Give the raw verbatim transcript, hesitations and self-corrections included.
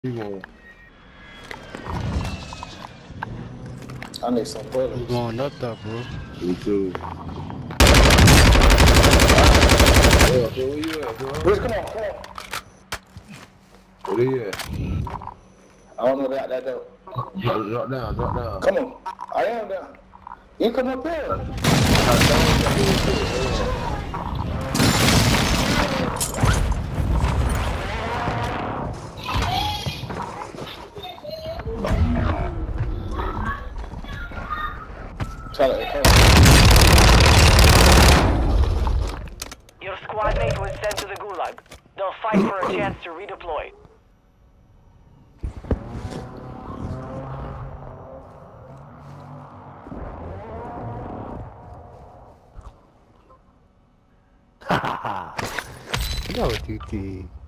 You won't. I need some I'm bullets. going up there, bro. Me too. Yeah, so where you at, bro? Chris, come on, come on. Where you at? I don't know that, that, that. Drop, drop down, drop down. Come on. I am down. You come up here. Try to, come on. Your squad mate was sent to the Gulag. They'll fight for a chance to redeploy. You know what you did.